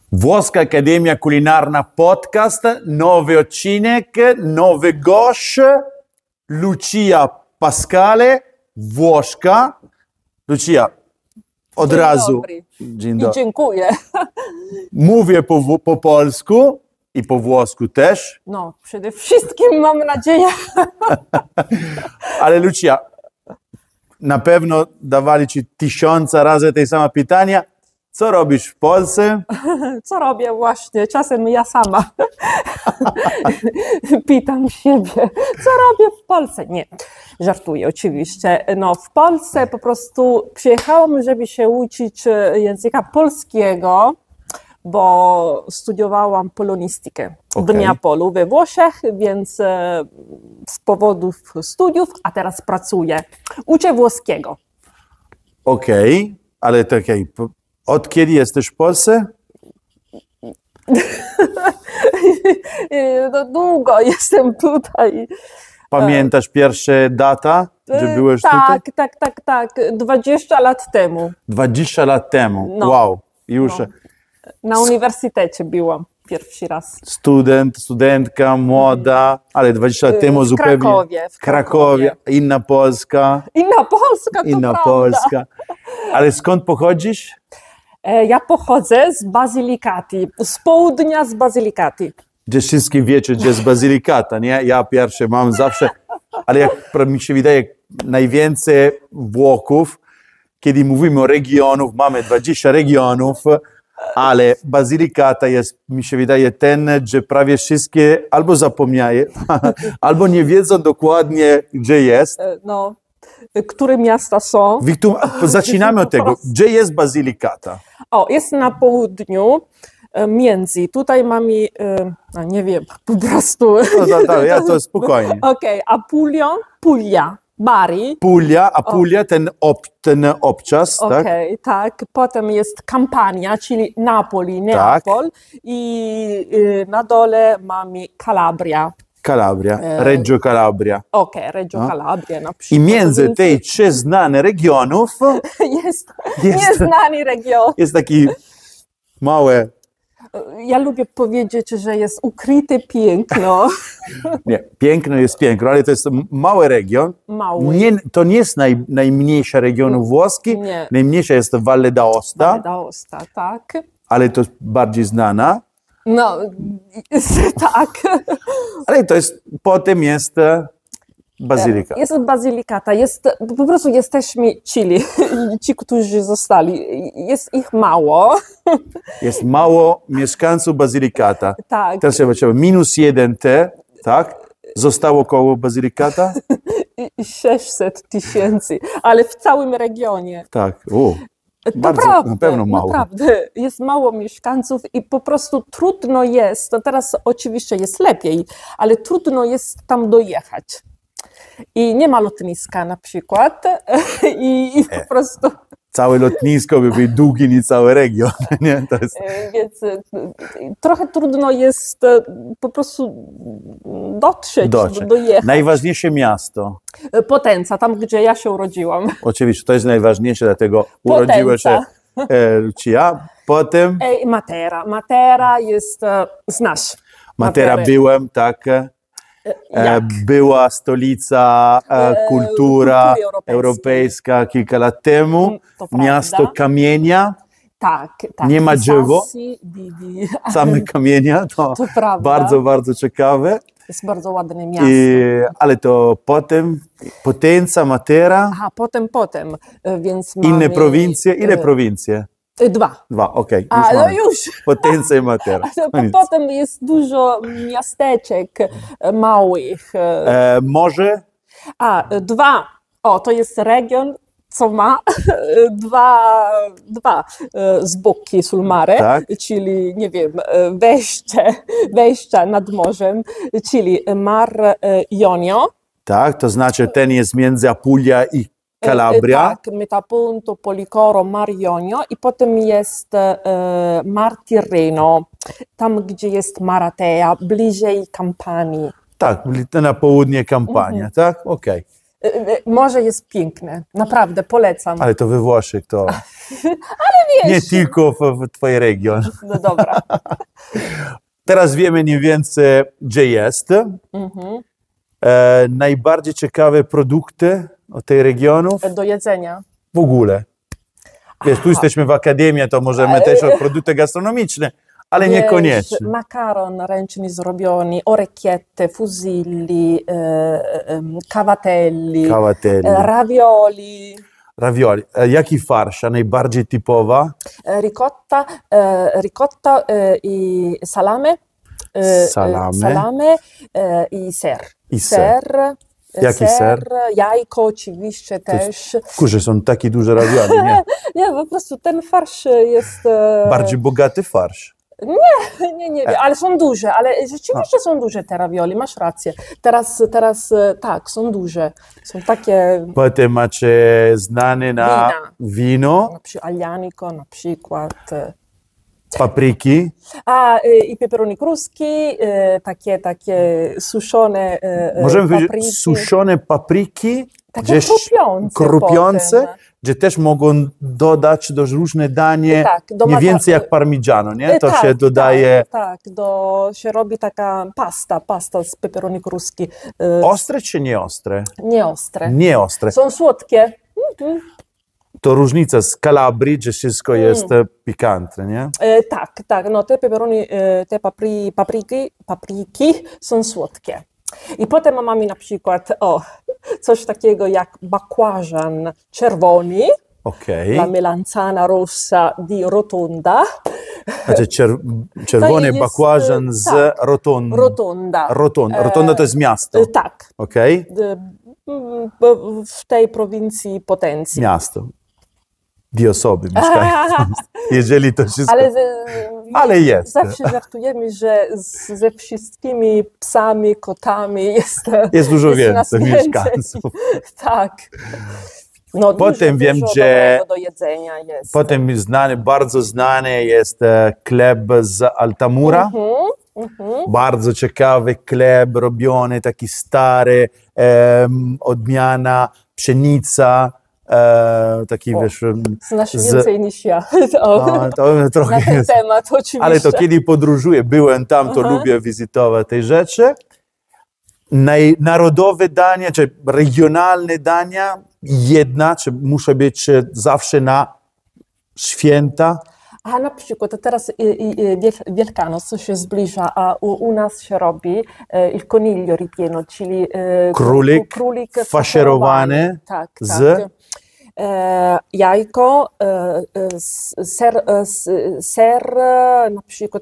Włoska Akademia Kulinarna Podcast, nowy odcinek, nowy gość, Lucia Pascale, Włoszka. Lucia, od Dzień razu. Dobry. Dzień dobry. I dziękuję. Mówię po polsku i po włosku też. No, przede wszystkim mam nadzieję. Ale Lucia, na pewno dawali ci 1000 razy te same pytania. Co robisz w Polsce? Co robię właśnie? Czasem ja sama pytam siebie, co robię w Polsce? Nie, żartuję oczywiście. No, w Polsce po prostu przyjechałam, żeby się uczyć języka polskiego, bo studiowałam polonistykę w Neapolu we Włoszech, więc z powodów studiów, a teraz pracuję. Uczę włoskiego. Okej, ale to okej. Od kiedy jesteś w Polsce? No, długo jestem tutaj. Pamiętasz pierwsze data, że byłeś tutaj? Tak. 20 lat temu. 20 lat temu. No. Wow. Już Na uniwersytecie byłam pierwszy raz. studentka, młoda, ale 20 lat temu zupełnie... W Krakowie. Inna Polska. Inna Polska, to Inna prawda. Polska. Ale skąd pochodzisz? Ja pochodzę z Bazylikati, z południa z Bazylikati. Gdzie wszyscy wiecie, gdzie jest Bazylikata, nie? Ja pierwszy mam zawsze, ale jak mi się wydaje, najwięcej Włochów, kiedy mówimy o regionach, mamy 20 regionów, ale Bazylikata jest, mi się wydaje, ten, że prawie wszystkie albo zapomniają, albo nie wiedzą dokładnie, gdzie jest. No, które miasta są? Zaczynamy od tego. Gdzie jest Bazylikata? O, jest na południu, między. Tutaj mamy, nie wiem, po prostu... No, ja to spokojnie. Okej, Puglia, Bari. Puglia, ten obczas, tak? Okej, tak. Potem jest Campania, czyli Napoli, Neapol. Tak. I na dole mamy Calabria. Reggio Calabria. Okej, Reggio Calabria na przykład. I między tych 3 znane regionów jest nieznany region. Jest taki mały... Ja lubię powiedzieć, że jest ukryte piękno. Nie, piękno jest piękno, ale to jest mały region. Mały. To nie jest najmniejszy region włoski. Nie. Najmniejsza jest Valle d'Aosta. Valle d'Aosta, tak. Ale to jest bardziej znana. No, tak. Ale to jest, potem jest Bazylika. Jest Bazylikata, po prostu jesteśmy ci, którzy zostali. Jest ich mało. Jest mało mieszkańców Bazylikata. Tak. Teraz trzeba -1 tak? Zostało koło Bazylikata? 600 000, ale w całym regionie. Tak. Bardzo, naprawdę, na pewno mało. Naprawdę, jest mało mieszkańców i po prostu trudno jest, to teraz oczywiście jest lepiej, ale trudno jest tam dojechać. I nie ma lotniska na przykład i po prostu... Całe lotnisko by był długi niż cały region. Nie? To jest... Więc trochę trudno jest po prostu dotrzeć. Dojechać. Najważniejsze miasto. Potenza, tam gdzie ja się urodziłam. Oczywiście, to jest najważniejsze, dlatego urodziła się Lucia. Potem... Matera. Matera jest, znasz. Matera byłem, tak. Była stolica kultura europejska kilka lat temu. Miasto kamienia. Tak. Nie ma drzewo. Same kamienia. To bardzo, bardzo ciekawe. Jest bardzo ładne miasto. Ale to potem Potenza, Matera. Aha, potem. Więc mamy... Inne prowincje. Ile prowincje? 2. Okej. No już. Potenza i Matera. Potem jest dużo miasteczek małych. Morze? 2. To jest region, co ma dwa zboki sul mare, tak. czyli, nie wiem, wejścia nad morzem, czyli Mar Ionio. Tak, to znaczy ten jest między Apulia i Calabria. Tak, Metaponto, Policoro, Mar Ionio i potem jest Mar Tirreno, tam gdzie jest Maratea, bliżej Campanii. Tak, na południe Campania, tak? Okej. Morze jest piękne, naprawdę polecam. Ale to we Włoszech to... Wiesz, Nie tylko w twojej region. no dobra. Teraz wiemy mniej więcej, gdzie jest. Najbardziej ciekawe produkty od tej regionów Do jedzenia. w ogóle. Wiesz, tu jesteśmy w akademii, to możemy też o produkty gastronomiczne, ale Wiesz, niekoniecznie. Makaron ręcznie zrobiony, orecchiette, fusilli, cavatelli, ravioli. Ravioli. Jaki farsz, a najbardziej typowa? Ricotta i salame. Salame i ser. I ser. Jaki ser? Jajko oczywiście też. Kurczę, są takie duże ravioli, nie? Nie, po prostu ten farsz jest... Bardziej bogaty farsz. Nie, ale są duże, ale rzeczywiście są duże te ravioli, masz rację. Teraz tak, są duże. Są takie... Potem macie znane na wino. Na przykład aglianico, na przykład. Papryki. I peperoni kruski, takie suszone Możemy papryki. powiedzieć suszone papryki. Takie krupiące, gdzie też mogą dodać do różne danie, mniej więcej jak parmigiano, nie? To się dodaje... się robi taka pasta z peperoni kruski. Ostre czy nieostre? Nieostre. Nieostre. Są słodkie. To różnica z Kalabrii, że wszystko jest pikantne, nie? Tak, no te peperoni, te papryki są słodkie. I potem mamy na przykład coś takiego jak bakłażan czerwony, la melanzana rossa di Rotonda. Znaczy czerwony bakłażan z Rotonda. Rotonda to jest miasto. Tak. Okej. W tej prowincji Potencji. Miasto. Dwie osoby mieszkają. Jeżeli to wszystko... Ale jest. Zawsze żartujemy, że ze wszystkimi psami, kotami jest dużo więcej mieszkańców. Tak. No, potem wiem, dużo że do jedzenia jest. Potem bardzo znany jest chleb z Altamura. Bardzo ciekawy chleb robiony, taki stary, odmiana, pszenica. Taki, wiesz... Znasz więcej niż ja. To trochę na ten temat, oczywiście. Ale to kiedy podróżuję, byłem tam, to lubię wizytować te rzeczy. Narodowe dania, czy regionalne dania, czy muszę być zawsze na święta. A na przykład teraz Wielkanoc, co się zbliża, a u nas się robi il coniglio ripieno, czyli królik faszerowany z jajko, ser, na przykład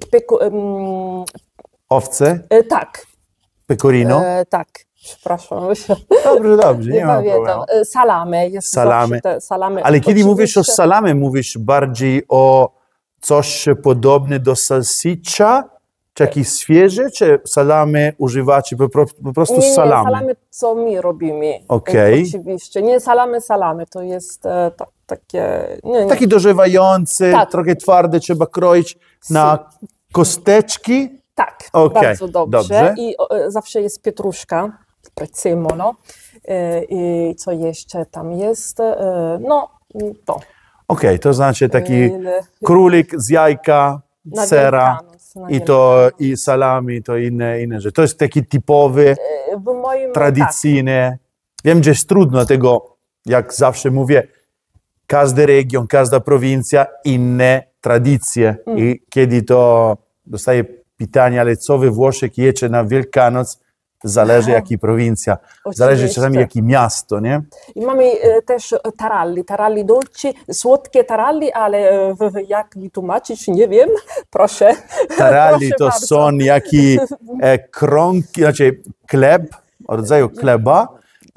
owce? Tak. Pecorino? Tak. Przepraszam. Dobrze, nie ma problemu. Salame. Jest salame. Ale kiedy mówisz o salame, mówisz bardziej o coś podobne do salsiccia, czy jakieś świeże, czy salame używacie po prostu salame? Nie, salame, co my robimy. Oczywiście. Nie salame, to jest takie... Taki dożywający, trochę twardy, trzeba kroić na kosteczki. Tak, bardzo dobrze. I zawsze jest pietruszka, prezzemolo. I co jeszcze tam jest? To. To znaczy taki królik z jajka, sera i salami, to inne rzeczy. To jest taki typowy, tradycyjny. Wiem, że jest trudno tego, jak zawsze mówię, każdy region, każda prowincja, inne tradycje. I kiedy to dostaję pytanie, ale co we Włoszech jecie na Wielkanoc, zależy jaki prowincja, zależy czasami jaki miasto, nie? I mamy też taralli dolci, słodkie taralli, ale jak wytłumaczyć, nie wiem, proszę. Taralli to są jakie krągi, znaczy chleb, rodzaju chleba,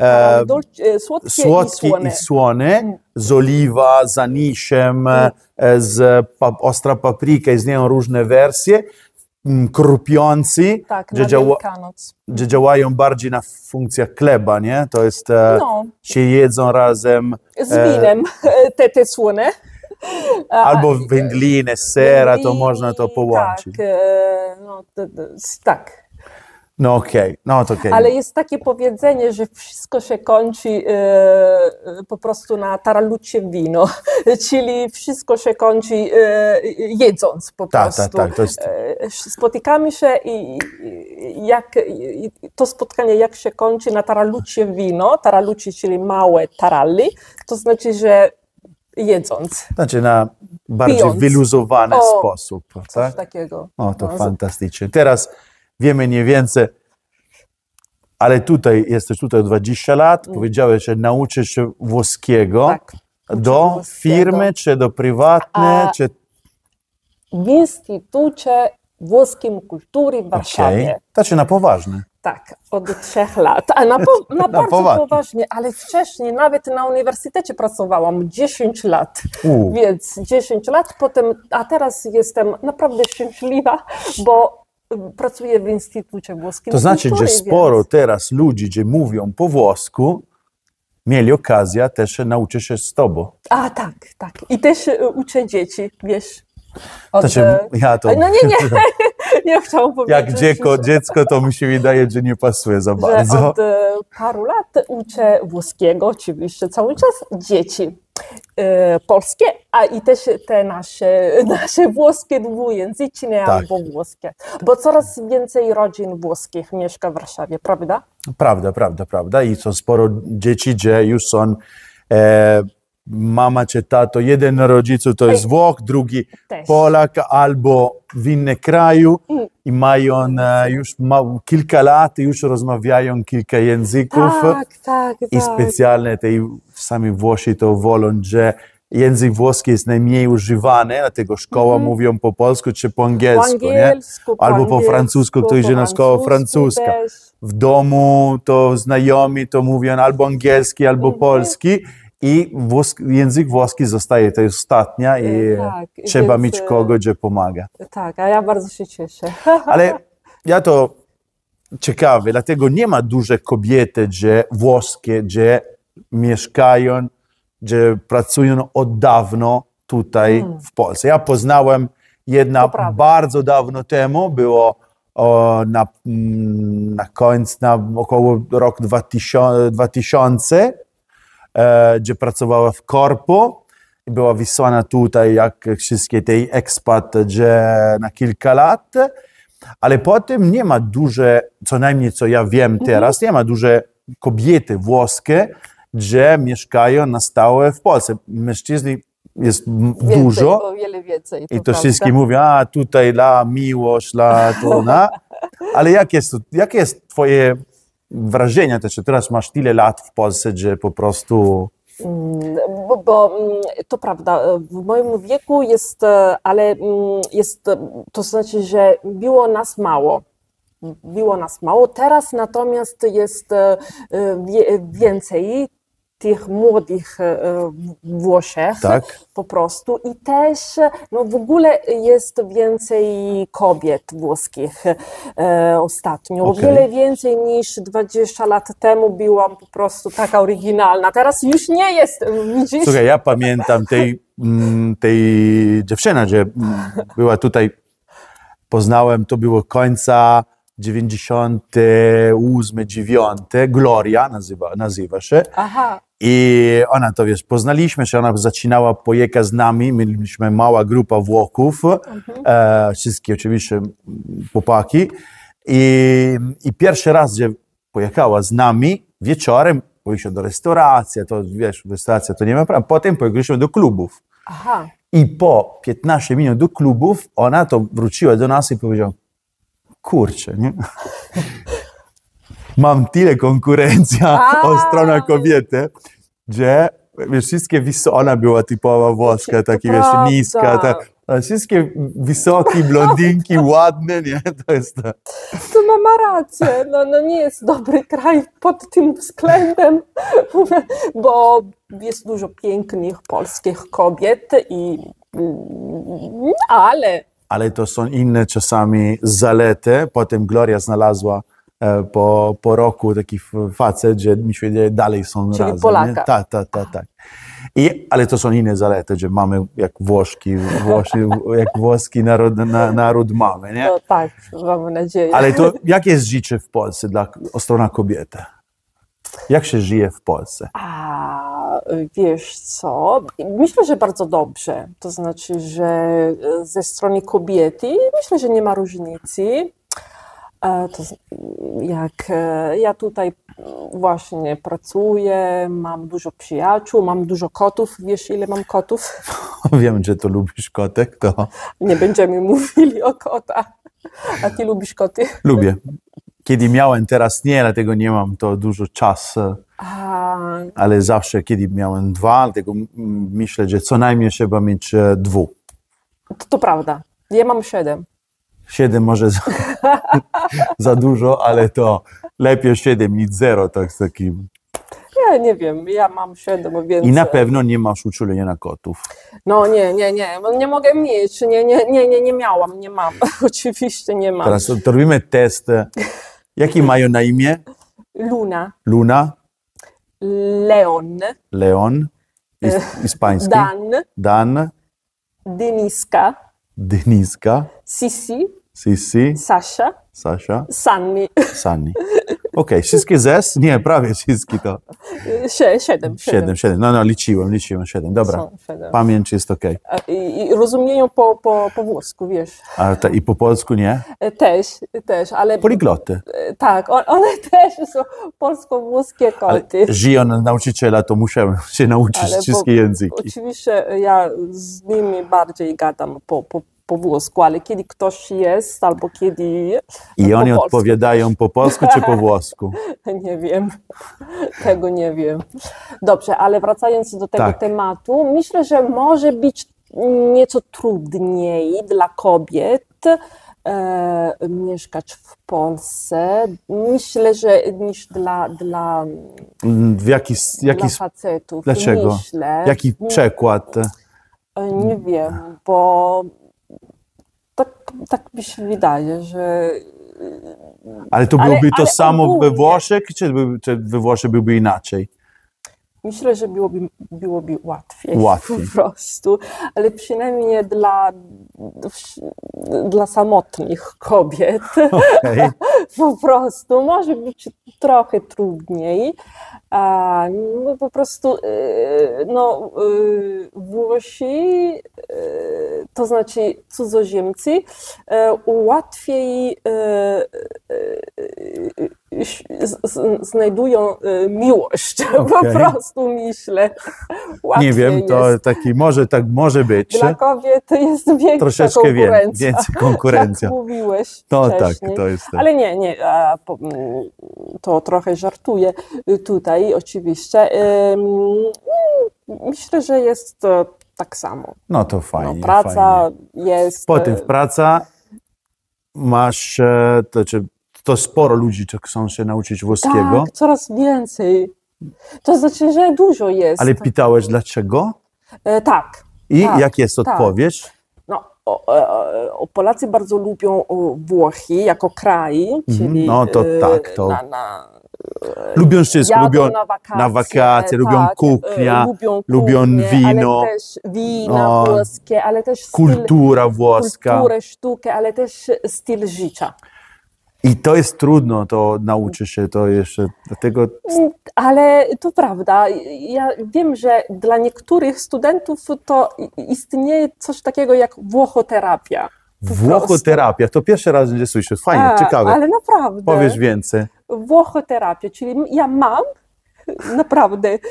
słodki i słony, z oliwa, z aniszem, z ostra papryka, istnieją różne wersje, krupiący, że działają bardziej na funkcjach chleba, nie? To jest, się jedzą razem. Z winem, te słone. Albo wędliny, sera, to można to połączyć. Tak. No okej, no to okej. Ale jest takie powiedzenie, że wszystko się kończy po prostu na taralucie wino, czyli wszystko się kończy jedząc po prostu. Tak, to jest... Spotykamy się i to spotkanie jak się kończy na taralucie wino, taralucie, czyli małe taralli, to znaczy, że jedząc. Znaczy na bardziej Pijąc. wyluzowany sposób. Coś Tak? takiego. O, to fantastycznie. Teraz wiemy mniej więcej, ale tutaj jesteś tutaj 20 lat, powiedziałeś, że nauczysz się włoskiego Tak. do włoskiego. firmy, czy do prywatnej, czy... W Instytucie Włoskim Kultury w Warszawie. Okej. Znaczy na poważnie. Tak, od 3 lat. A na bardzo poważnie. poważnie, ale wcześniej nawet na uniwersytecie pracowałam 10 lat. Więc 10 lat potem, a teraz jestem naprawdę szczęśliwa, bo pracuję w Instytucie Włoskim To znaczy, Kultury. że sporo teraz ludzi, którzy mówią po włosku, mieli okazję też nauczyć się z tobą. A tak. I też uczę dzieci, wiesz. Znaczy, ja to... No nie, nie chciałam powiedzieć. Jak dziecko, to mi się wydaje, że nie pasuje za bardzo. Że od paru lat uczę włoskiego, oczywiście cały czas, dzieci polskie, a i też te nasze włoskie dwujęzyczne albo włoskie. Bo coraz więcej rodzin włoskich mieszka w Warszawie, prawda? Prawda. I są sporo dzieci, gdzie już są mama czy tato, jeden rodziców to jest Włoch, drugi też. Polak albo w innym kraju i mają już kilka lat i już rozmawiają kilka języków. Tak. I specjalnie sami Włosi to wolą, że język włoski jest najmniej używany, dlatego szkoła mówią po polsku czy po angielsku, albo po francusku, kto idzie na szkołę francuska. Też. W domu to znajomi to mówią albo angielski, albo polski. I język włoski zostaje, to jest ostatnia i trzeba mieć kogoś, kto pomaga. Tak, a ja bardzo się cieszę. Ale ja to ciekawe, dlatego nie ma dużych kobiety, włoskie, gdzie mieszkają, gdzie pracują od dawno tutaj w Polsce. Ja poznałem jedna bardzo dawno temu, było na około roku 2000, gdzie pracowała w korpo i była wysłana tutaj, jak wszystkie te ekspat, gdzie na kilka lat, ale potem nie ma duże, co najmniej co ja wiem teraz, nie ma duże kobiety włoskie, gdzie mieszkają na stałe w Polsce. Mężczyzn jest dużo o wiele więcej. i to wszyscy mówią, a tutaj miłość, ale jakie jest twoje wrażenia, że teraz masz tyle lat w Polsce, że po prostu... Bo to prawda, w moim wieku jest, ale jest, to znaczy, że było nas mało. Teraz natomiast jest więcej tych młodych Włoszech po prostu i też w ogóle jest więcej kobiet włoskich ostatnio. O wiele więcej niż 20 lat temu byłam po prostu taka oryginalna. Teraz już nie jest, widzisz? Słuchaj, ja pamiętam tej dziewczyny, że była tutaj, poznałem, to było końca 98, 9, Gloria nazywa się. Aha. I ona to, poznaliśmy się, ona zaczynała pojechać z nami, mieliśmy mała grupa Włochów, wszystkie oczywiście chłopaki. I pierwszy raz, że pojechała z nami, wieczorem poszliśmy do restauracji, to restauracja to nie ma prawa, potem pojechaliśmy do klubów. Aha. I po 15 minut do klubów, ona to wróciła do nas i powiedziała, kurczę, nie? Mam tyle konkurencja od strony kobiety, że wszystkie ona była typowa włoska, taka niska, wszystkie wysokie, blondynki, ładne, nie? To jest to. To ma rację, nie jest dobry kraj pod tym względem, bo jest dużo pięknych polskich kobiet ale to są inne czasami zalety. Potem Gloria znalazła po roku taki facet, że mi się wydaje, dalej są czyli razem. Polaka. Tak. Ale to są inne zalety, że mamy jak jak włoski naród mamy, nie? No tak, mamy nadzieję. Ale to jak jest życie w Polsce dla strona kobiety? Jak się żyje w Polsce? Wiesz co, myślę, że bardzo dobrze. To znaczy, że ze strony kobiety myślę, że nie ma różnicy. Ja tutaj właśnie pracuję, mam dużo przyjaciół, mam dużo kotów. Wiesz, ile mam kotów? Wiem, że to lubisz kotek, to... Nie będziemy mówili o kotach. A ty lubisz koty? Lubię. Kiedy miałem, teraz nie, dlatego nie mam to dużo czasu. Ale zawsze, kiedy miałem 2, dlatego myślę, że co najmniej trzeba mieć 2. To prawda. Ja mam 7. 7 może za dużo, ale to lepiej 7 niż 0, tak z takim. Ja nie wiem, ja mam 7, więc... I na pewno nie masz uczulenia na kotów. No nie mogę mieć, nie miałam, nie mam, oczywiście nie mam. Teraz to robimy test. Jaki mają na imię? Luna. Luna. Leon. Leon. Hiszpański. Dan. Deniska. Deniska. Sisi. Sasha. Sunny. Okej, wszystkie zes? Nie, prawie wszystkie to. 7. No, liczyłem 7. Dobra, 7. Pamięć jest okej. I rozumieją po włosku, wiesz. I po polsku nie? Też, ale... Poligloty. Tak, one też są polsko-włoskie koty. Ale żyją nauczyciela, to muszę się nauczyć wszystkie języki. Oczywiście ja z nimi bardziej gadam po włosku, ale kiedy ktoś jest, albo kiedy... I oni odpowiadają po polsku czy po włosku? Nie wiem, tego nie wiem. Dobrze, ale wracając do tego tematu, myślę, że może być nieco trudniej dla kobiet mieszkać w Polsce. Myślę, że niż dla facetów. Dlaczego? Myślę, Jaki przekład? Nie wiem, bo tak mi się wydaje, że... Ale to byłoby to samo ogólnie we Włoszech, czy we Włoszech byłby inaczej? Myślę, że byłoby łatwiej. Po prostu, ale przynajmniej dla samotnych kobiet po prostu może być trochę trudniej. Po prostu Włosi, to znaczy cudzoziemcy, łatwiej znajdują miłość, po prostu myślę. Łatwiej nie wiem, to jest. taki może być. Dla kobiet jest większa troszeczkę konkurencja. Więcej konkurencja. Jak mówiłeś No wcześniej. tak, to jest tak. Ale nie, to trochę żartuję tutaj oczywiście. Myślę, że jest tak samo. No to fajnie. Praca fajnie. jest... Potem w pracy masz, to sporo ludzi, którzy chcą się nauczyć włoskiego. Tak, coraz więcej. To znaczy, że dużo jest. Ale pytałeś dlaczego? Tak. I jak jest odpowiedź? No, Polacy bardzo lubią Włochy jako kraj, czyli no to tak, to... Lubią wszystko, lubią na wakacje, lubią kuchnię, lubią wino, ale też wina włoskie, ale też kultura włoska, kulturę, sztukę, ale też styl życia. I to jest trudno, to nauczyć się to jeszcze, dlatego... Ale to prawda, ja wiem, że dla niektórych studentów to istnieje coś takiego jak włochoterapia. Włochoterapia, to pierwszy raz nie słyszę, fajnie, ciekawe. Ale naprawdę. Powiesz więcej. Włochoterapia, czyli ja mam naprawdę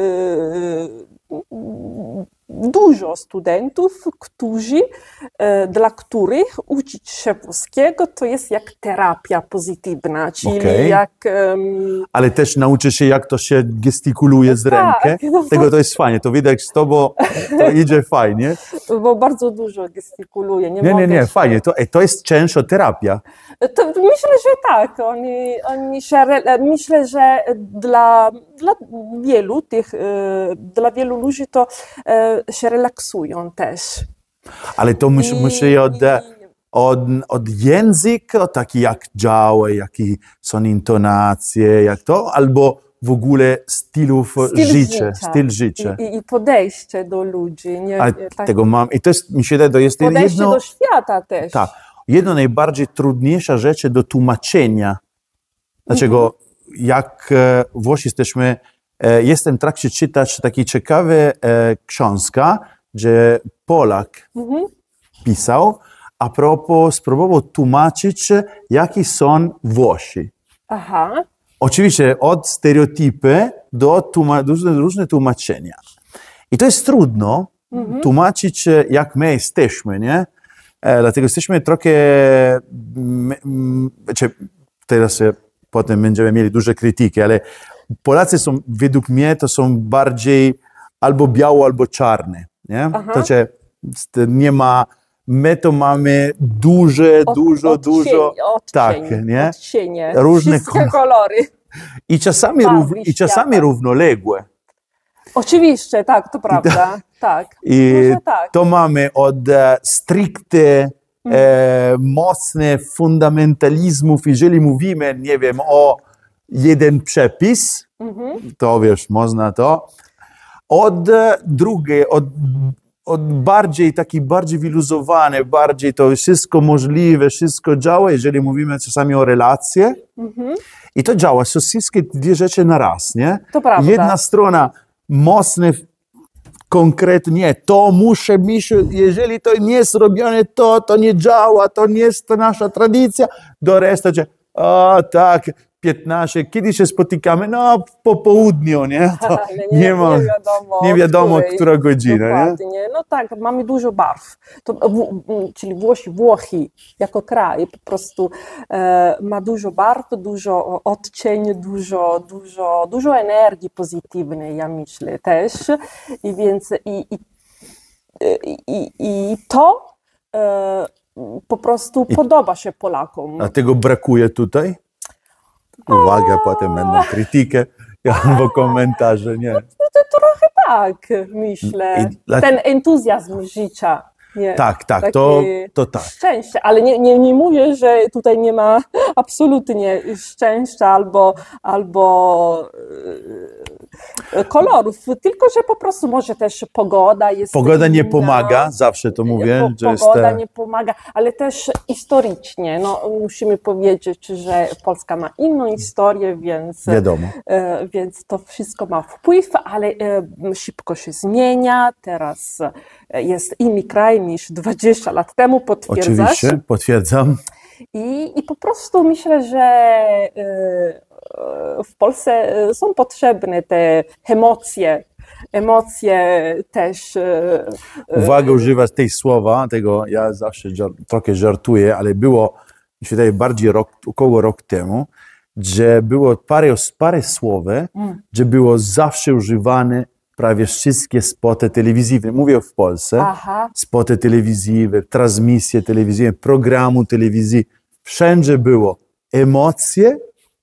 dużo studentów, dla których uczyć się włoskiego to jest jak terapia pozytywna, czyli jak... Ale też nauczysz się, jak to się gestykuluje z rękę. Tego to jest fajnie, to widać z tobą, to idzie fajnie. Bo bardzo dużo gestykuluję. Nie, fajnie, to jest często terapia. To myślę, że tak. Myślę, że dla wielu ludzi to się relaksują też. Ale to musi od języka, taki jak działa, jakie są intonacje, jak to, albo w ogóle styl życia. I podejście do ludzi. Ale tego mam, i to jest, mi się wydaje, to jest podejście do świata też. Tak. Jedno najbardziej trudniejsza rzecz do tłumaczenia. Dlaczego jak Włosi jesteśmy, jestem w trakcie czytać taki ciekawy książka, że Polak pisał, a propos spróbował tłumaczyć, jakie są Włosi. Aha. Oczywiście od stereotypy do różne tłumaczenia. I to jest trudno tłumaczyć, jak my jesteśmy, nie? Dlatego jesteśmy trochę, teraz potem będziemy mieli duże krytyki, ale Polacy są, według mnie, to są bardziej albo biało, albo czarne, nie? To znaczy, nie ma, my to mamy dużo, tak, nie? Odcienie, różne kolory. I czasami równoległe. Oczywiście, tak, to prawda. Tak. I to mamy od stricte mocne fundamentalizmów, jeżeli mówimy, nie wiem, o jeden przepis, to wiesz, można to, od drugiej, od bardziej wyluzowane, bardziej to wszystko możliwe, wszystko działa, jeżeli mówimy czasami o relacje. I to działa, są wszystkie dwie rzeczy na raz, nie? To prawda. Jedna strona mocne, konkretnie, to muszę, jeżeli to nie jest robione, to nie działa, to nie jest nasza tradycja, do reszty, o tak, 15, kiedy się spotykamy? No, po południu, nie? To nie wiadomo, która godzina. Dokładnie. Nie? No tak, mamy dużo barw. Czyli Włochy jako kraj po prostu ma dużo barw, dużo odcieni, dużo energii pozytywnej, ja myślę też. I więc i to po prostu podoba się Polakom. A tego brakuje tutaj? Uwaga, potem będą krytyki albo komentarze, nie? To trochę tak, myślę. Ten entuzjazm życia. Nie? Tak, tak, to tak. Szczęście, ale nie mówię, że tutaj nie ma absolutnie szczęścia albo kolorów, tylko że po prostu może też pogoda jest Pogoda nie pomaga, zawsze to mówię. Pogoda nie pomaga, ale też historycznie. No, musimy powiedzieć, że Polska ma inną historię, więc to wszystko ma wpływ, ale szybko się zmienia. Teraz jest inny kraj niż 20 lat temu, potwierdzasz? Oczywiście, potwierdzam. I po prostu myślę, że w Polsce są potrzebne te emocje też. Uwaga, używać tej słowa, tego ja zawsze trochę żartuję, ale było, mi się wydaje, bardziej około rok temu, że było parę słów, że było zawsze używane prawie wszystkie spoty telewizyjne. Mówię w Polsce. Spoty telewizyjne, transmisje telewizyjne, programu telewizji. Wszędzie było emocje.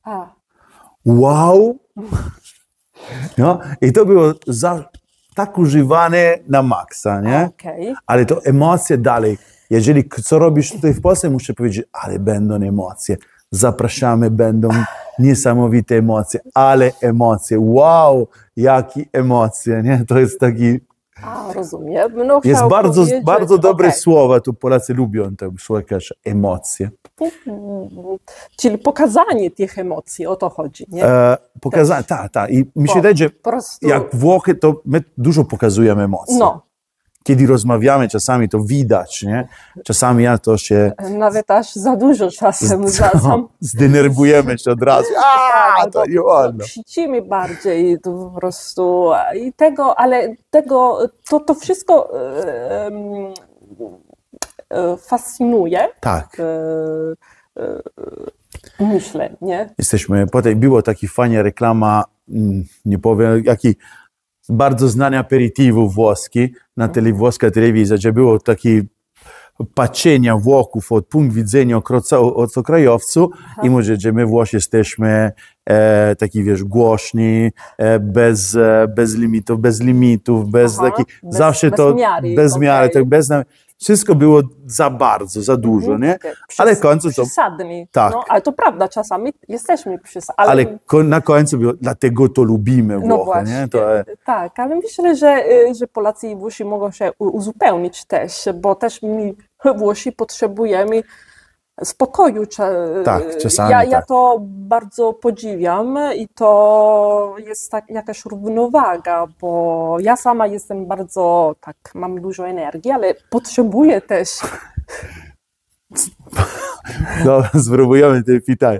Wow. No, i to było tak używane na maksa, nie? Ale to emocje dalej. Jeżeli co robisz tutaj w Polsce, muszę powiedzieć, ale będą emocje. Zapraszamy, będą niesamowite emocje, ale emocje, wow, jakie emocje, nie? To jest taki... rozumiem. No, jest bardzo dobre słowa, tu Polacy lubią te słowa, emocje. Czyli pokazanie tych emocji, o to chodzi, nie? Pokazanie, tak. I mi się wydaje, że jak Włochy, to my dużo pokazujemy emocji. No. Kiedy rozmawiamy, czasami to widać, nie? Czasami ja to się... Nawet aż za dużo czasem. Zdenerwujemy się od razu. To nie wolno. Krzyczimy bardziej to po prostu. I to wszystko fascynuje. Tak. Myślę, nie? Potem było taka fajna reklama, nie powiem, jaki bardzo znany aperitivo włoski na włoska telewizja, gdzie było takie patrzenie Włochów od punktu widzenia obcokrajowców i może, że my Włosi jesteśmy taki, wiesz, głośni, bez limitów, zawsze to bez miary, Wszystko było za bardzo, za dużo, nie? Ale w końcu to... Przesadni. Tak. No, ale to prawda, czasami jesteśmy przesadni. Ale na końcu było, dlatego to lubimy Włochy, no właśnie, nie? Tak, ale myślę, że Polacy i Włosi mogą się uzupełnić też, bo też my Włosi potrzebujemy spokoju. Tak, czasami ja to bardzo podziwiam i to jest jakaś równowaga, bo ja sama jestem bardzo, mam dużo energii, ale potrzebuję też. No, spróbujemy te pytania.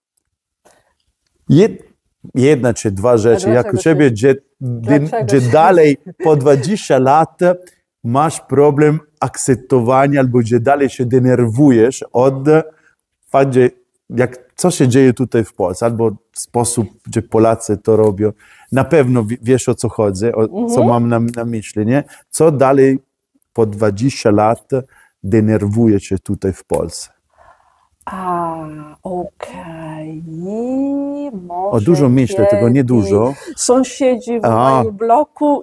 Jedna czy dwa rzeczy, jak u ciebie, gdzie dalej po 20 lat masz problem akceptowania, albo gdzie dalej się denerwujesz od faktu, co się dzieje tutaj w Polsce, albo sposób, gdzie Polacy to robią. Na pewno wiesz, o co chodzi, co mam na myśli, nie? Co dalej po 20 lat denerwuje cię tutaj w Polsce? Okej. O dużo myślę, tego nie dużo. Sąsiedzi w moim bloku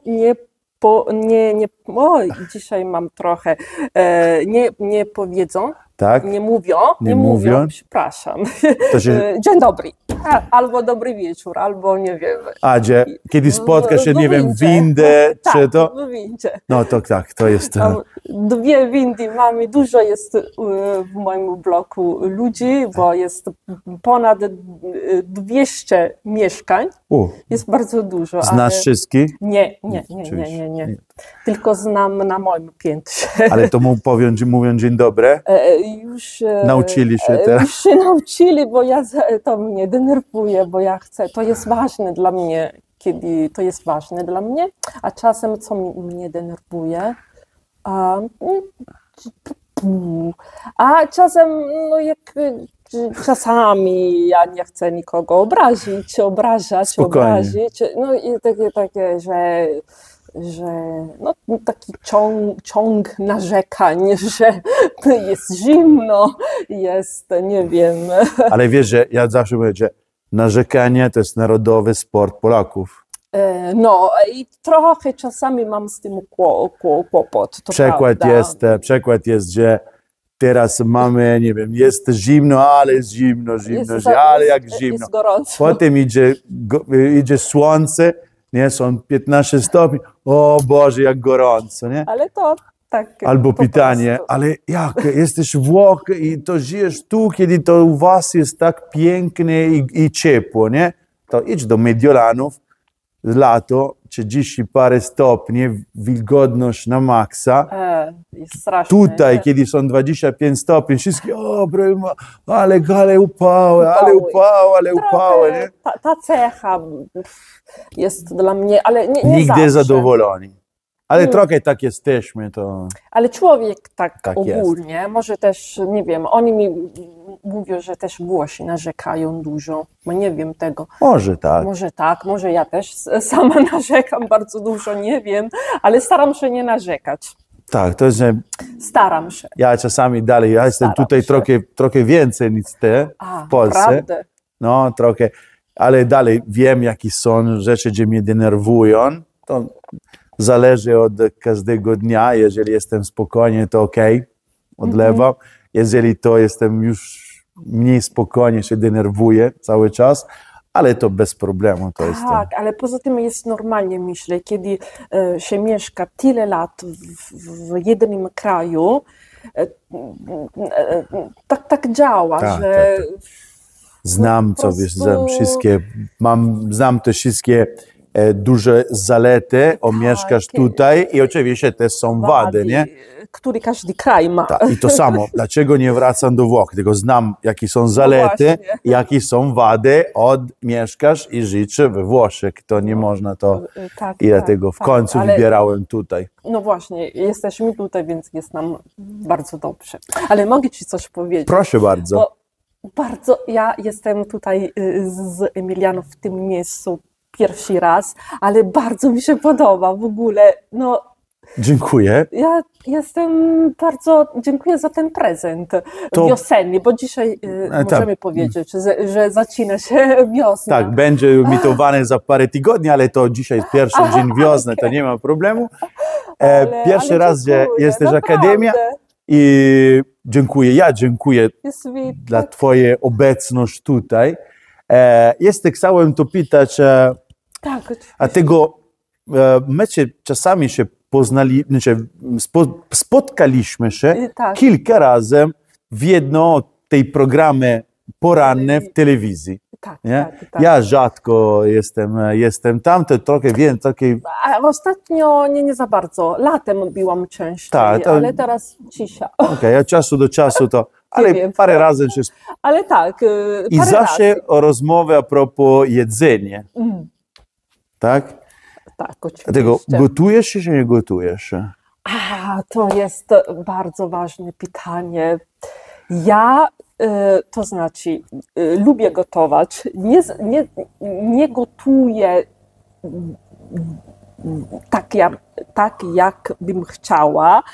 dzisiaj mam trochę, nie powiedzą, tak? nie mówią, przepraszam. Dzień dobry, albo dobry wieczór, albo nie wiem. Kiedy spotka się, nie wiem, windę, czy to? W windzie. No to tak, to jest... Dwie windy mamy, dużo jest w moim bloku ludzi, bo jest ponad 200 mieszkań, jest bardzo dużo. Znasz wszystkich? Nie. Tylko znam na moim piętrze. Ale to mówią dzień dobry? Już nauczyli się teraz? Już się nauczyli, bo to mnie denerwuje, bo ja chcę, to jest ważne dla mnie, kiedy to jest ważne dla mnie, a czasem co mnie denerwuje, a czasem, czasami ja nie chcę nikogo obrazić, obrazić, no i takie, że taki ciąg narzekań, że jest zimno, jest, nie wiem. Ale wiesz, że ja zawsze mówię, że narzekanie to jest narodowy sport Polaków. No i trochę czasami mam z tym kłopot. Przykład jest, że teraz mamy, nie wiem, jest zimno, ale jest zimno, ale jak zimno. Jest gorąco. Potem idzie słońce, nie, są 15 stopni, o Boże, jak gorąco, nie? Ale to tak. Albo pytanie, ale jak, jesteś Włoch i to żyjesz tu, kiedy to u was jest tak pięknie i ciepło, nie? To idź do Mediolanów, lato, 30 parę stopni, wilgotność na maksa. Jest straszne. Tutaj, kiedy są 25 stopni, wszystkie, ale upały, nie? Ta cecha jest dla mnie, ale nie nigdy zawsze. Zadowoleni. Ale trochę tak jesteśmy, to... Ale człowiek tak ogólnie, jest. może też, nie wiem, oni mi mówią, że też Włosi narzekają dużo, bo nie wiem tego. Może tak. Może ja też sama narzekam bardzo dużo, nie wiem, ale staram się nie narzekać. Tak, to jest, że... Staram się. Ja czasami dalej, jestem tutaj trochę więcej niż ty w Polsce. Prawda. No, trochę, ale dalej wiem, jakie są rzeczy, gdzie mnie denerwują. To zależy od każdego dnia. Jeżeli jestem spokojny, to okej, odlewam. Jeżeli to jestem już mniej spokojnie, się denerwuję cały czas, ale to bez problemu. To jest ale poza tym jest normalnie, myślę, kiedy się mieszka tyle lat w jednym kraju, tak działa, że... Znam znam te wszystkie duże zalety, mieszkasz tutaj i oczywiście też są wady, nie? Który każdy kraj ma. I to samo, dlaczego nie wracam do Włoch, tylko znam, jakie są zalety, jakie są wady, mieszkasz i żyć we Włoszech, to nie można to i dlatego w końcu wybierałem tutaj. No właśnie, jesteśmy tutaj, więc jest nam bardzo dobrze. Ale mogę ci coś powiedzieć? Proszę bardzo. Ja jestem tutaj z Emiliano w tym miejscu pierwszy raz, ale bardzo mi się podoba w ogóle, Dziękuję. Ja bardzo dziękuję za ten prezent wiosenny, bo dzisiaj możemy powiedzieć, że zaczyna się wiosna. Tak, będzie emitowane za parę tygodni, ale to dzisiaj jest pierwszy dzień wiosny, to nie ma problemu. Pierwszy raz, że jesteś w Akademii i dziękuję. Ja dziękuję za Twoją obecność tutaj. Chciałem to pytać, tak, a tego my czasami się poznali, spotkaliśmy się kilka razy w jedno tej programy poranne w telewizji. Tak. Ja rzadko jestem tam, to trochę wiem. A ostatnio nie za bardzo. Latem byłam częściej, ale teraz cisza. Okej, ja czasu do czasu to, ale parę razy się... Ale tak, I zawsze rozmowy a propos jedzenia. Tak? Tak, oczywiście. Dlatego gotujesz się czy nie gotujesz? To jest bardzo ważne pytanie. Ja, to znaczy, lubię gotować. Nie gotuję tak, jak bym chciała,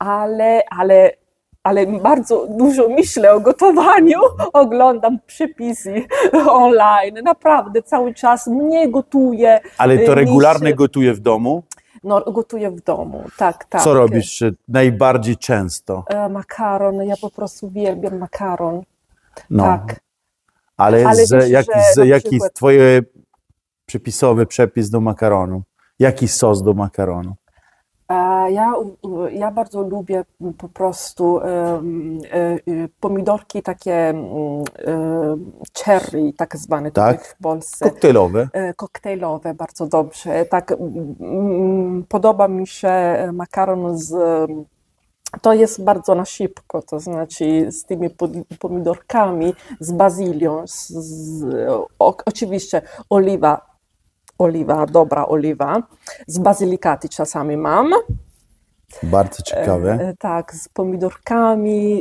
ale bardzo dużo myślę o gotowaniu, oglądam przepisy online, naprawdę cały czas mnie gotuję. Ale to regularnie gotuję w domu? No, gotuję w domu, tak. Co robisz najbardziej często? Makaron, ja po prostu uwielbiam makaron. No. Tak. Ale jaki jest twój przepisowy przepis do makaronu? Jaki sos do makaronu? Ja bardzo lubię po prostu pomidorki takie cherry, tak zwane tak? w Polsce. Koktajlowe. Koktajlowe, bardzo dobrze. Tak, podoba mi się makaron to jest bardzo na szybko, to znaczy z tymi pomidorkami, z bazylią, oczywiście dobra oliwa, z bazylikaty czasami mam. Bardzo ciekawe. Tak, z pomidorkami,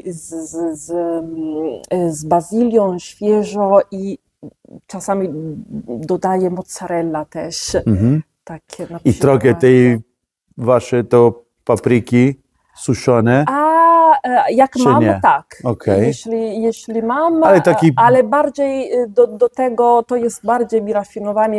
z bazylią świeżo i czasami dodaję mozzarella też. Takie i trochę tej wasze to papryki suszone? Jak mam, nie? tak. Okay. Jeśli mam, ale bardziej do tego to jest bardziej wyrafinowane,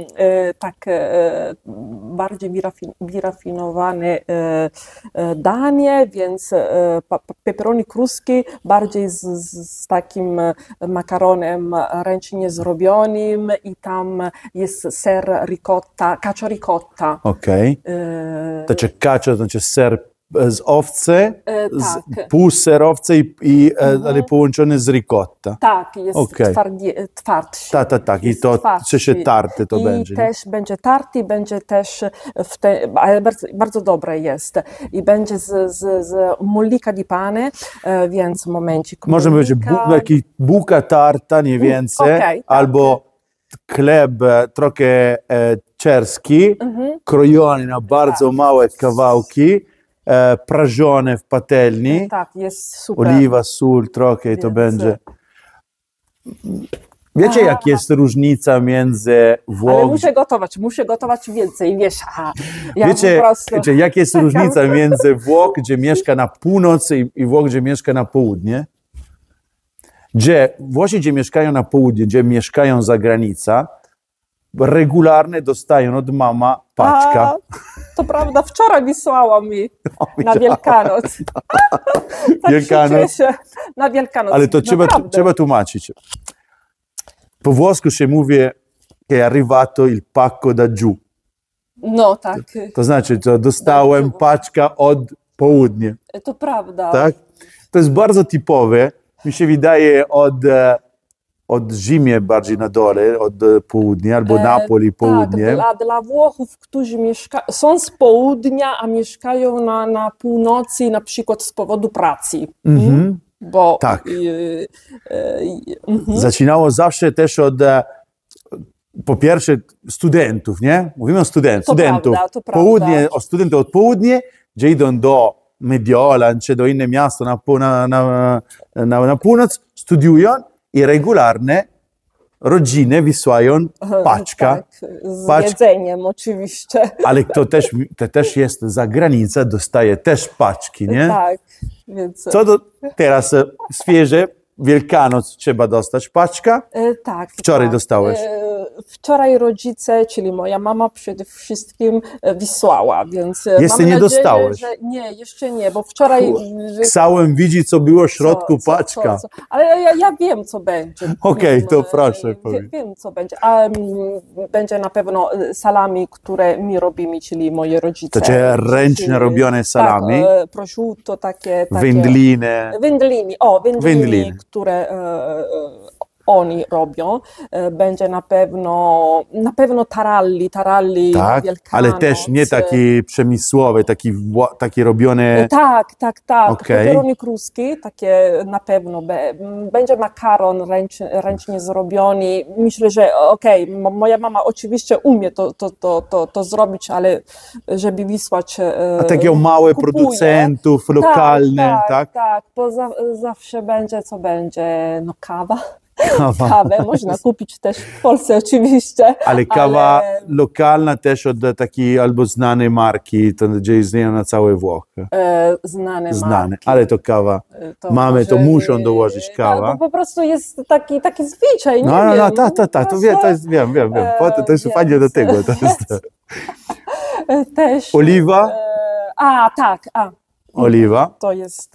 bardziej wyrafinowane danie, więc pepperoni kruski bardziej z takim makaronem ręcznie zrobionym i tam jest ser ricotta, cacio ricotta. Okej. To znaczy cacio, to znaczy ser z owcy, pół serowcy ale połączony z ricotta. Tak, jest twardszy. Tak. I to się tarty to będzie. I też będzie tarty, będzie też ale bardzo dobre jest. I będzie z mollica di pane, więc momencik. Może być jakiś bułka tarta, nie więcej, albo chleb trochę czerski, krojony na bardzo małe kawałki, prażone w patelni, tak, jest super. Oliwa, sól trochę i to będzie. Wiecie, jak jest różnica między Włoch... Ale muszę gotować więcej, wiesz. Wiecie, po prostu... jak jest różnica między Włoch, gdzie mieszka na północy i Włoch, gdzie mieszka na południe? Gdzie Włosi, gdzie mieszkają na południe, gdzie mieszkają za granicą, regularnie dostają od mama paczka. To prawda, wczoraj wysłała mi na Wielkanoc. Tak Wielkanoc. Się na Wielkanoc. Ale to trzeba tłumaczyć. Po włosku się mówi che è arrivato il pacco da giù. No tak. To znaczy, że dostałem paczka od południa. To prawda. Tak? To jest bardzo typowe. Mi się wydaje od Rzymie bardziej na dole, od południa, albo Napoli południe. Tak, dla Włochów, którzy są z południa, a mieszkają na północy, na przykład z powodu pracy. Bo, tak. Zaczynało zawsze też od, po pierwsze, studentów, nie? Mówimy o studentów. To Południe, o studentów od południa, gdzie idą do Mediolan, czy do inne miasto na północ, studiują i regularnie rodziny wysyłają paczka. Tak, z jedzeniem oczywiście. Ale to też jest za granicą, dostaje też paczki, nie? Tak, więc... Co teraz świeże, Wielkanoc trzeba dostać paczka? Tak. Wczoraj tak. dostałeś? Wczoraj rodzice, czyli moja mama przede wszystkim wysłała, więc Jeszcze mam nie nadzieję, dostałeś? że nie, jeszcze nie, bo wczoraj... Ksałem widzi, co było w środku paczka. Ale ja wiem, co będzie. Okej, to proszę powiedz. Wiem, co będzie. A będzie na pewno salami, które mi robimy, czyli moje rodzice. To cię ręcznie robione salami? Tak, prosciutto, takie... Wędliny. Wędliny, które oni robią. Będzie na pewno taralli Tak, Wielkanoc. ale też nie taki przemysłowy, taki robiony... Tak. Okay. Peperoni kruski, takie na pewno. Będzie makaron ręcznie zrobiony. Myślę, że moja mama oczywiście umie to zrobić, ale żeby wysłać... A takiego małe producentów, lokalne, tak? Tak, bo zawsze będzie, co będzie, no kawa. Kawę można kupić też w Polsce oczywiście. Ale kawa lokalna też od takiej albo znanej marki, to gdzie istnieją na całe Włochy. Znane marki. Ale to kawa. Mamy, to muszą dołożyć kawa. Bo po prostu jest taki zwyczaj, nie wiem. Wiem. To jest fajnie do tego. To jest... Też... Oliwa? Tak. Oliwa. To jest...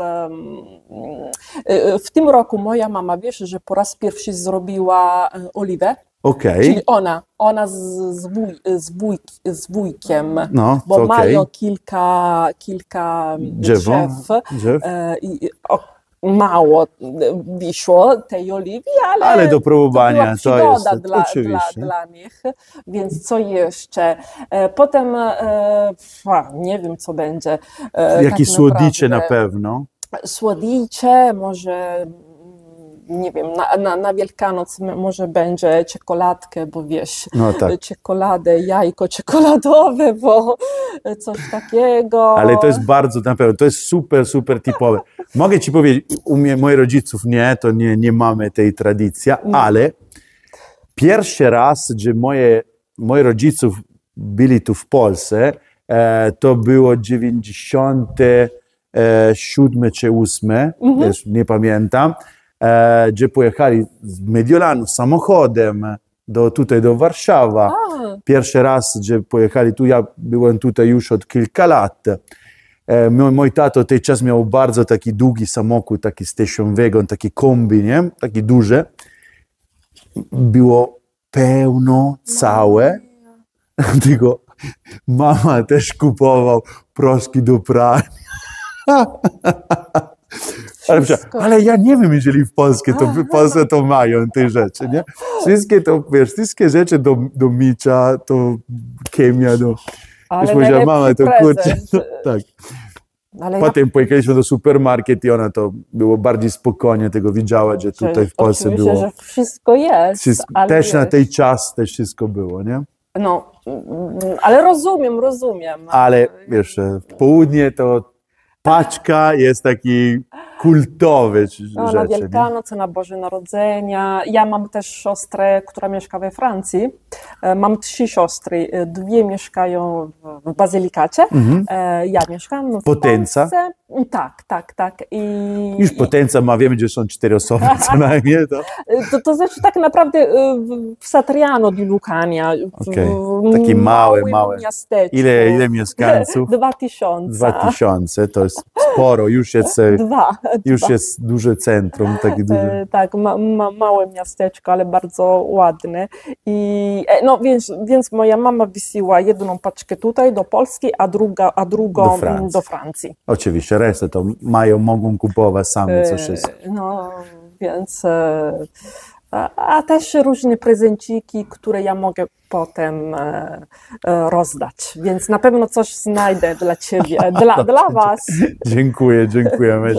w tym roku moja mama, wiesz, że po raz pierwszy zrobiła oliwę. Okej. Czyli ona z wujkiem, bo mają kilka drzew. I mało wyszło tej oliwy, ale do próbowania to jest oczywiście. Dla nich. Więc co jeszcze? Potem nie wiem, co będzie. Jakieś słodycze na pewno. Słodycze, może... Nie wiem, na Wielkanoc może będzie czekoladkę, bo wiesz, czekoladę, jajko czekoladowe, bo coś takiego. Ale to jest bardzo, na pewno, to jest super typowe. Mogę ci powiedzieć, u mnie, moich rodziców to nie mamy tej tradycji, ale pierwszy raz, że moi rodziców byli tu w Polsce, to było 97 czy 8, też nie pamiętam. Gdzie pojechali z Mediolanu samochodem tutaj do Warszawy. Pierwszy raz, gdzie pojechali tu, ja byłem tutaj już od kilka lat. Mój tato tej czas miał bardzo taki długi samochód, taki station wagon, taki kombi, nie? Taki duży. Było pełno całe. Tylko mama też kupował proszki do prania. Ale ja nie wiem, jeżeli w Polsce to mają te rzeczy, nie? Wszystkie rzeczy do mycia, to chemia, już powiedziała mama, to kurczę, tak. Potem pojechaliśmy do supermarketu i ona to było bardziej spokojnie, tego widziała, że tutaj w Polsce było. Że wszystko jest. Też na tej czas też wszystko było, nie? No, ale rozumiem. Ale wiesz, w południe to paczka jest taki kultowy rzecz. Na Wielkanoc, na Boże Narodzenia. Ja mam też siostrę, która mieszka we Francji. Mam 3 siostry. 2 mieszkają w Bazylikacie. Ja mieszkam w Potenza? Polsce. Tak. Już Potenza ma, wiemy, gdzie są 4 osoby co najmniej. To znaczy tak naprawdę w Satriano di Lucania. Takie małe miasteczku. Ile mieszkańców? 2000. 2000, to jest sporo. Już jest duże centrum. Takie duże. Tak, małe miasteczko, ale bardzo ładne. Więc moja mama wysyła jedną paczkę tutaj do Polski, a drugą do Francji. Oczywiście, resztę to mogą kupować sami co wszystko. Więc... A też różne prezenciki, które ja mogę potem rozdać. Więc na pewno coś znajdę dla ciebie, dla was. Dziękujemy.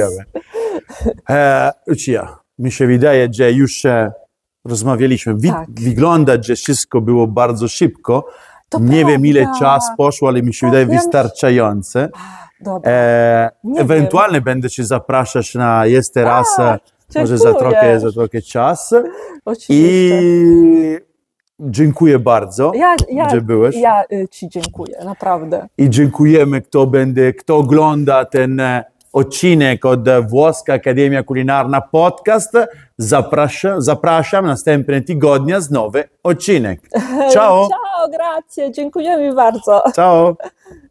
Lucia, mi się wydaje, że już rozmawialiśmy. Wygląda, że wszystko było bardzo szybko. Nie wiem, ile czasu poszło, ale mi się wydaje wystarczające. Ewentualnie będę cię zapraszać na jeszcze raz może za trochę czas. Oczywiście. I dziękuję bardzo, że byłeś. Ja ci dziękuję, naprawdę. I dziękujemy, kto ogląda ten odcinek od Włoska Akademia Kulinarna Podcast. Zapraszam następne tygodnie z nowy odcinek. Ciao! Ciao, grazie, dziękujemy bardzo. Ciao!